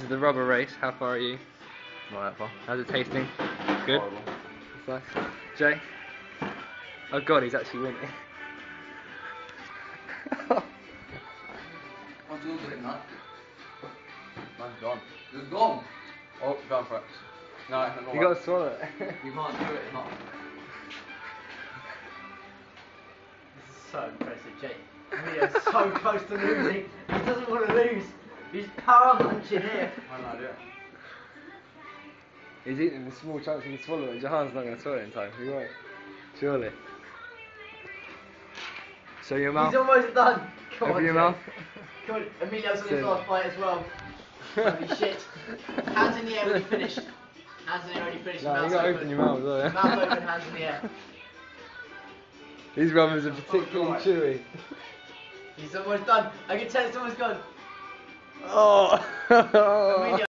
the rubber race. How far are you? Not that far. How's it tasting? Good? Horrible. That's nice. Jay? Oh god, he's actually winning. What's yours doing, Matt? Mine's gone. It's gone! Oh, go for it. No, it's not. You gotta swallow it. You can't do it, not. This is so impressive, Jake. Emilio's so close to losing. He doesn't want to lose. He's power munching here. I have no idea. He's eating the small chunks he can swallow it. Jehan's not going to swallow it in time. He won't. Surely. Show your mouth. He's almost done. Come Open on, your Jake. mouth. Come on, Emilio's on his Sit. last bite as well. Holy shit. Hands in the air when you finished. Hands in the air when you finished. No, you Mouth got to open. open your mouth as well. Yeah? Mouth open, hands in the air. These rubbers are particularly chewy. He's almost done. I can tell it's almost gone. Oh! Emilio.